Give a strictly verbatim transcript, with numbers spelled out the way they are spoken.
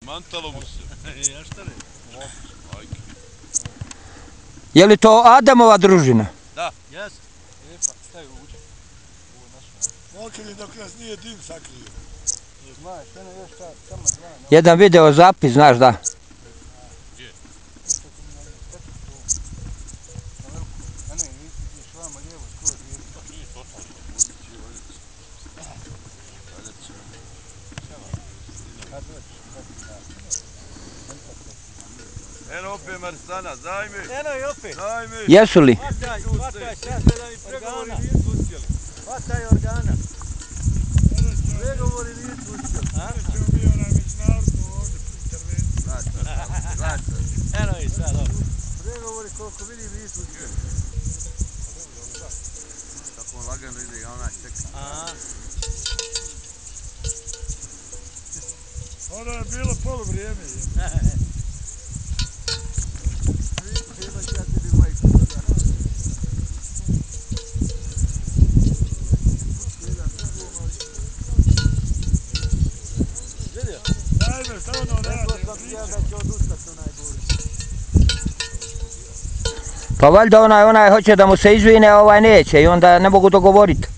Mantalo mu se. Ja šta ne? Je li to Adamova družina? Da. Jes. E pa, stavi uđe. Ovo je naša. Mokri dok nas nije dim sakrio. Znaš, ono još samo dva. Jedan video zapis, znaš da? Gdje? A ne, ideš vamo lijevo, skroz lijevo. Pa nije totalno, pozicije valjac. Valjac će. Kad dođeš, kad ti da. Eno opet Marsana, daj mi. Eno i opet. Daj mi. Jesu li? Hvataj, hvataj, sad da mi pregovori nisu uspjeli. Hvataj organa. Pregovori nisu uspjeli. Ćemo mi onaj međunarodno ovdje intervenciju. Eno i sad, ovo. Pregovori koliko vidim nisu uspjeli. Tako lagano ide, ja onaj čeka. Aha. Ono je bilo poluvrijeme. Ajme, samo ono radi. Pa valjda onaj, onaj hoće da mu se izvine, a ovaj neće i onda ne mogu dogovoriti.